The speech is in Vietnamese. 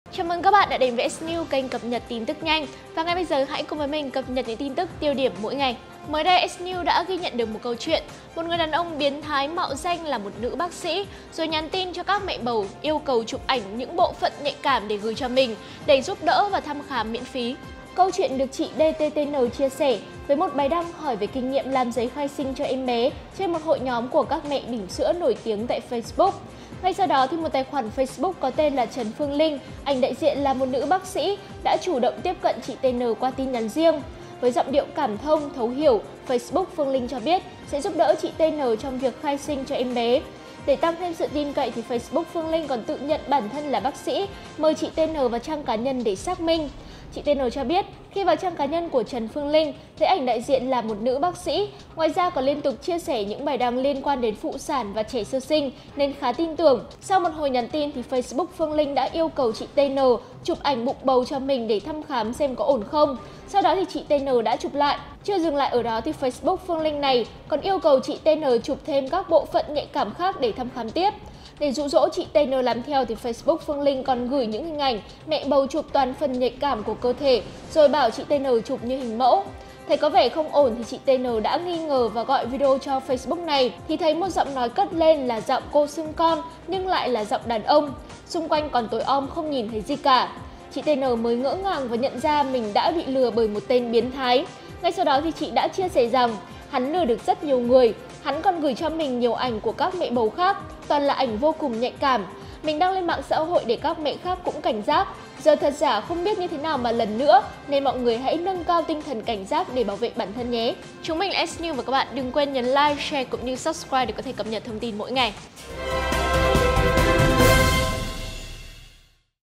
Chào mừng các bạn đã đến với S-News, kênh cập nhật tin tức nhanh. Và ngay bây giờ hãy cùng với mình cập nhật những tin tức tiêu điểm mỗi ngày. Mới đây, S-News đã ghi nhận được một câu chuyện. Một người đàn ông biến thái mạo danh là một nữ bác sĩ, rồi nhắn tin cho các mẹ bầu yêu cầu chụp ảnh những bộ phận nhạy cảm để gửi cho mình, để giúp đỡ và thăm khám miễn phí. Câu chuyện được chị DTTN chia sẻ với một bài đăng hỏi về kinh nghiệm làm giấy khai sinh cho em bé trên một hội nhóm của các mẹ bỉm sữa nổi tiếng tại Facebook. Ngay sau đó, thì một tài khoản Facebook có tên là Trần Phương Linh, ảnh đại diện là một nữ bác sĩ, đã chủ động tiếp cận chị TN qua tin nhắn riêng. Với giọng điệu cảm thông, thấu hiểu, Facebook Phương Linh cho biết sẽ giúp đỡ chị TN trong việc khai sinh cho em bé. Để tăng thêm sự tin cậy thì Facebook Phương Linh còn tự nhận bản thân là bác sĩ, mời chị TN vào trang cá nhân để xác minh. Chị TN cho biết khi vào trang cá nhân của Trần Phương Linh, thấy ảnh đại diện là một nữ bác sĩ, ngoài ra còn liên tục chia sẻ những bài đăng liên quan đến phụ sản và trẻ sơ sinh nên khá tin tưởng. Sau một hồi nhắn tin thì Facebook Phương Linh đã yêu cầu chị TN chụp ảnh bụng bầu cho mình để thăm khám xem có ổn không. Sau đó thì chị TN đã chụp lại. Chưa dừng lại ở đó thì Facebook Phương Linh này còn yêu cầu chị TN chụp thêm các bộ phận nhạy cảm khác để thăm khám tiếp. Để dụ dỗ chị TN làm theo thì Facebook Phương Linh còn gửi những hình ảnh mẹ bầu chụp toàn phần nhạy cảm của cơ thể, rồi bảo chị TN chụp như hình mẫu. Thấy có vẻ không ổn thì chị TN đã nghi ngờ và gọi video cho Facebook này, thì thấy một giọng nói cất lên là giọng cô xưng con nhưng lại là giọng đàn ông. Xung quanh còn tối om không nhìn thấy gì cả. Chị TN mới ngỡ ngàng và nhận ra mình đã bị lừa bởi một tên biến thái. Ngay sau đó thì chị đã chia sẻ rằng hắn lừa được rất nhiều người. Hắn còn gửi cho mình nhiều ảnh của các mẹ bầu khác, toàn là ảnh vô cùng nhạy cảm. Mình đăng lên mạng xã hội để các mẹ khác cũng cảnh giác. Giờ thật giả không biết như thế nào mà lần nữa, nên mọi người hãy nâng cao tinh thần cảnh giác để bảo vệ bản thân nhé. Chúng mình là S-News và các bạn đừng quên nhấn like, share cũng như subscribe để có thể cập nhật thông tin mỗi ngày.